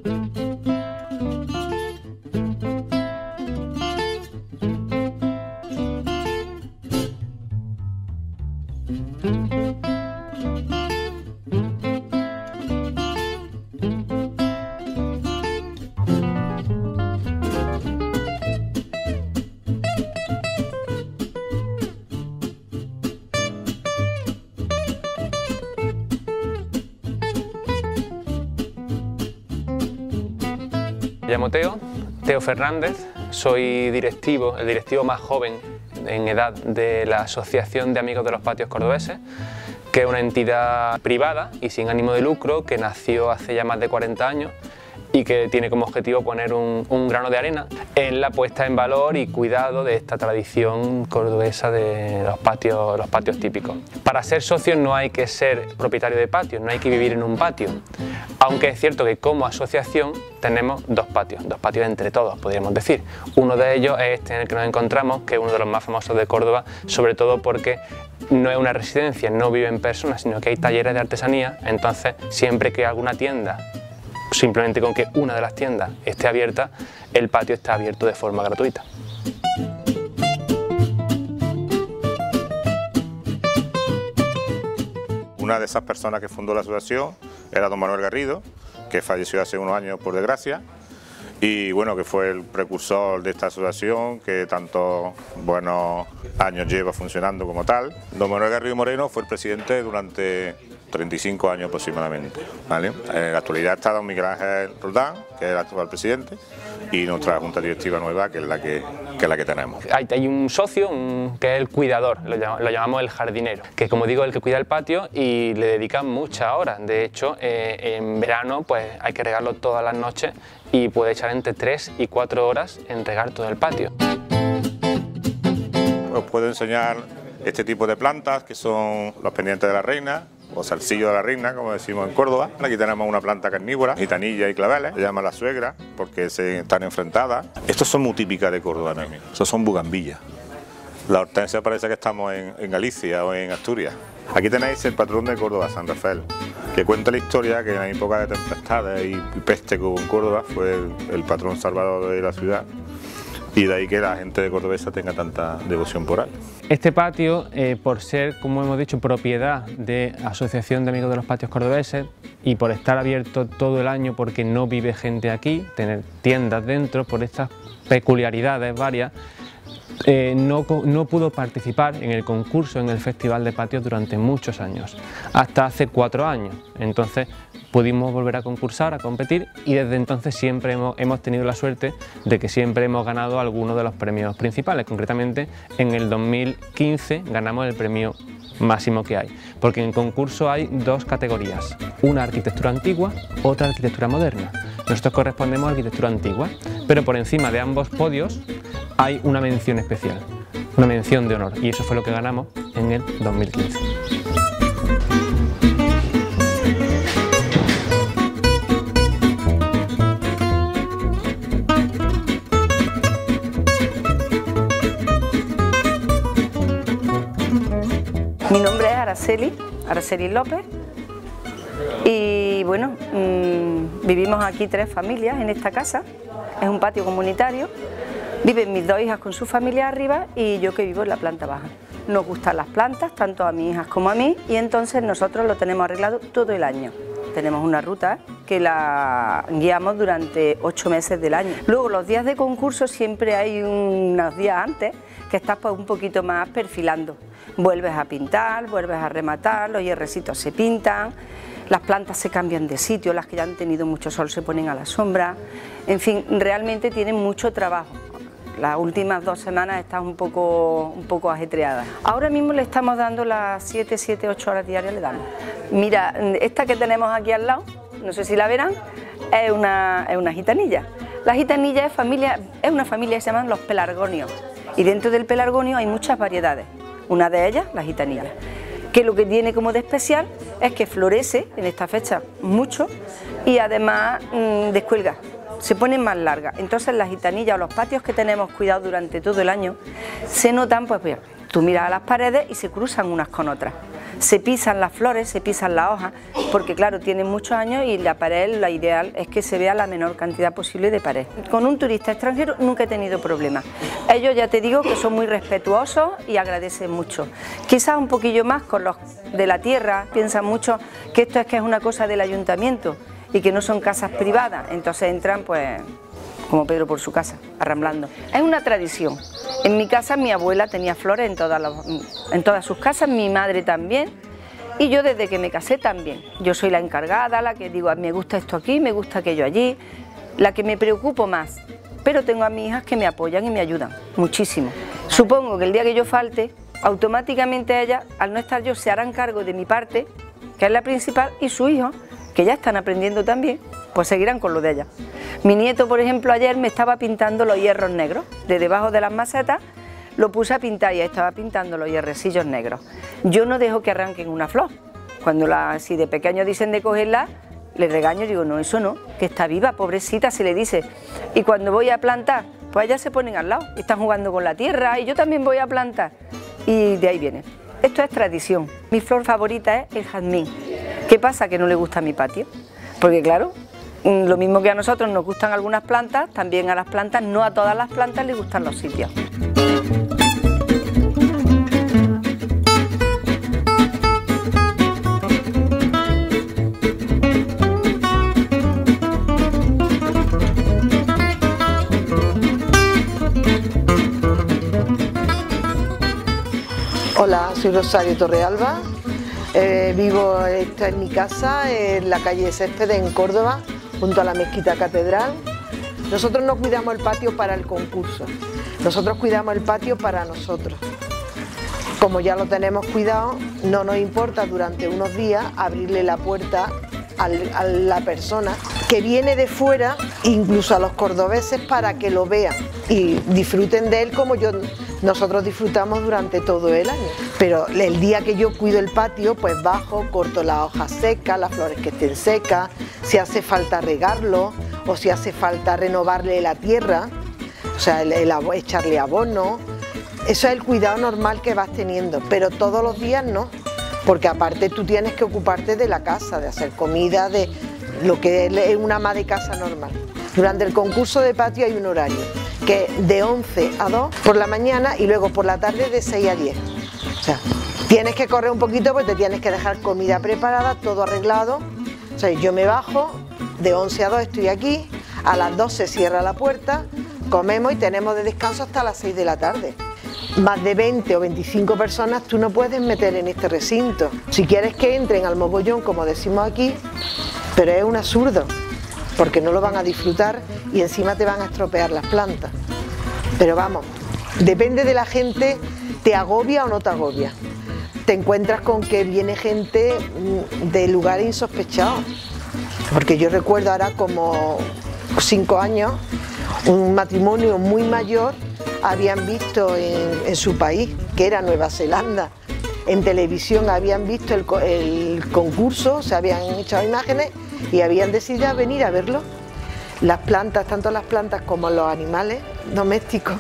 Me llamo Teo Fernández, soy el directivo más joven en edad de la Asociación de Amigos de los Patios Cordobeses, que es una entidad privada y sin ánimo de lucro que nació hace ya más de 40 años y que tiene como objetivo poner un grano de arena en la puesta en valor y cuidado de esta tradición cordobesa de los patios típicos. Para ser socios no hay que ser propietario de patios, no hay que vivir en un patio, aunque es cierto que como asociación tenemos dos patios entre todos, podríamos decir. Uno de ellos es este en el que nos encontramos, que es uno de los más famosos de Córdoba, sobre todo porque no es una residencia, no viven personas, sino que hay talleres de artesanía. Entonces siempre que alguna tienda, simplemente con que una de las tiendas esté abierta, el patio está abierto de forma gratuita. Una de esas personas que fundó la asociación era don Manuel Garrido, que falleció hace unos años por desgracia, y bueno, que fue el precursor de esta asociación que tantos buenos años lleva funcionando como tal. Don Manuel Garrido Moreno fue el presidente durante 35 años aproximadamente, ¿vale? En la actualidad está don Miguel Ángel Roldán, que es el actual presidente, y nuestra junta directiva nueva, que es la que tenemos. Hay un socio que es el cuidador, lo llamamos el jardinero, que como digo, es el que cuida el patio y le dedica muchas horas. De hecho, en verano pues hay que regarlo todas las noches y puede echar entre 3 y 4 horas en regar todo el patio. Os puedo enseñar este tipo de plantas que son los pendientes de la reina, o zarcillo de la reina, como decimos en Córdoba. Aquí tenemos una planta carnívora, gitanilla y claveles, se llama la suegra porque están enfrentadas. Estos son muy típicas de Córdoba, ¿no? Estos son bugambillas. La hortensia parece que estamos en Galicia o en Asturias. Aquí tenéis el patrón de Córdoba, San Rafael, que cuenta la historia que en la época de tempestades y peste que hubo en Córdoba fue el patrón salvador de la ciudad. Y de ahí que la gente de Cordobesa tenga tanta devoción por él. Este patio, por ser, como hemos dicho, propiedad de Asociación de Amigos de los Patios Cordobeses y por estar abierto todo el año porque no vive gente aquí, tener tiendas dentro, por estas peculiaridades varias, no pudo participar en el concurso, en el Festival de Patios durante muchos años, hasta hace 4 años. Entonces pudimos volver a concursar, a competir, y desde entonces siempre hemos tenido la suerte de que siempre hemos ganado algunos de los premios principales. Concretamente en el 2015 ganamos el premio máximo que hay, porque en el concurso hay 2 categorías, una arquitectura antigua, otra arquitectura moderna. Nosotros correspondemos a arquitectura antigua, pero por encima de ambos podios hay una mención especial, una mención de honor, y eso fue lo que ganamos en el 2015. Mi nombre es Araceli López, y bueno, vivimos aquí 3 familias en esta casa. Es un patio comunitario, viven mis 2 hijas con su familia arriba y yo que vivo en la planta baja. Nos gustan las plantas, tanto a mis hijas como a mí, y entonces nosotros lo tenemos arreglado todo el año. Tenemos una ruta que la guiamos durante 8 meses del año. Luego los días de concurso siempre hay unos días antes que estás pues un poquito más perfilando. Vuelves a pintar, vuelves a rematar, los hierrecitos se pintan, las plantas se cambian de sitio, las que ya han tenido mucho sol se ponen a la sombra. En fin, realmente tienen mucho trabajo. Las últimas 2 semanas están un poco ajetreadas. Ahora mismo le estamos dando las 7, 8 horas diarias le damos. Mira, esta que tenemos aquí al lado, no sé si la verán, es una gitanilla. La gitanilla es una familia que se llaman los pelargonios, y dentro del pelargonio hay muchas variedades. Una de ellas, la gitanilla, que lo que tiene como de especial es que florece en esta fecha mucho y además descuelga, se ponen más largas. Entonces las gitanillas o los patios que tenemos cuidados durante todo el año se notan, pues Tú miras a las paredes y se cruzan unas con otras. Se pisan las flores, se pisan las hojas, porque claro, tienen muchos años y la pared, la ideal es que se vea la menor cantidad posible de pared. Con un turista extranjero nunca he tenido problemas. Ellos ya te digo que son muy respetuosos y agradecen mucho. Quizás un poquillo más con los de la tierra, piensan mucho que esto es una cosa del ayuntamiento y que no son casas privadas, entonces entran pues como Pedro por su casa, arramblando. Es una tradición. En mi casa mi abuela tenía flores en todas sus casas, mi madre también, y yo desde que me casé también. Yo soy la encargada, la que digo, me gusta esto aquí, me gusta aquello allí, la que me preocupo más, pero tengo a mis hijas que me apoyan y me ayudan muchísimo. Supongo que el día que yo falte, automáticamente ellas, al no estar yo, se harán cargo de mi parte, que es la principal, y su hijo, que ya están aprendiendo también, pues seguirán con lo de ella. Mi nieto, por ejemplo, ayer me estaba pintando los hierros negros, de debajo de las macetas, lo puse a pintar y estaba pintando los hierrecillos negros. Yo no dejo que arranquen una flor. Cuando si de pequeño dicen de cogerla, le regaño y digo, no, eso no, que está viva, pobrecita, se le dice. Y cuando voy a plantar, pues ellas se ponen al lado, están jugando con la tierra y yo también voy a plantar. Y de ahí viene. Esto es tradición. Mi flor favorita es el jazmín. ¿Qué pasa? Que no le gusta a mi patio. Porque claro, lo mismo que a nosotros nos gustan algunas plantas, también a las plantas, no a todas las plantas les gustan los sitios. Hola, soy Rosario Torrealba, vivo, esta es mi casa, en la calle Céspedes, en Córdoba, junto a la mezquita catedral. Nosotros no cuidamos el patio para el concurso, nosotros cuidamos el patio para nosotros. Como ya lo tenemos cuidado, no nos importa durante unos días abrirle la puerta a la persona que viene de fuera, incluso a los cordobeses, para que lo vean y disfruten de él como nosotros disfrutamos durante todo el año. Pero el día que yo cuido el patio, pues bajo, corto las hojas secas, las flores que estén secas, si hace falta regarlo o si hace falta renovarle la tierra, o sea, echarle abono. Eso es el cuidado normal que vas teniendo, pero todos los días no, porque aparte tú tienes que ocuparte de la casa, de hacer comida, de lo que es una ama de casa normal. Durante el concurso de patio hay un horario, que es de 11 a 2 por la mañana y luego por la tarde de 6 a 10. O sea, tienes que correr un poquito porque te tienes que dejar comida preparada, todo arreglado. O sea, yo me bajo, de 11 a 2 estoy aquí, a las 2 se cierra la puerta, comemos y tenemos de descanso hasta las 6 de la tarde. Más de 20 o 25 personas tú no puedes meter en este recinto. Si quieres que entren al mogollón, como decimos aquí, pero es un absurdo, porque no lo van a disfrutar y encima te van a estropear las plantas. Pero vamos, depende de la gente, te agobia o no te agobia. Te encuentras con que viene gente de lugares insospechados, porque yo recuerdo ahora como 5 años, un matrimonio muy mayor habían visto en su país, que era Nueva Zelanda, en televisión habían visto el concurso, se habían hecho imágenes y habían decidido venir a verlo. Las plantas, tanto las plantas como los animales domésticos,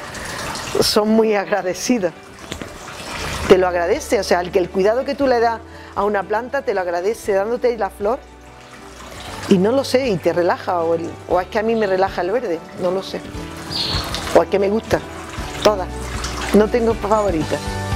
son muy agradecidos. Te lo agradece, o sea, el cuidado que tú le das a una planta te lo agradece dándote la flor. Y no lo sé, y te relaja, o es que a mí me relaja el verde, no lo sé. O es que me gusta, todas, no tengo favoritas.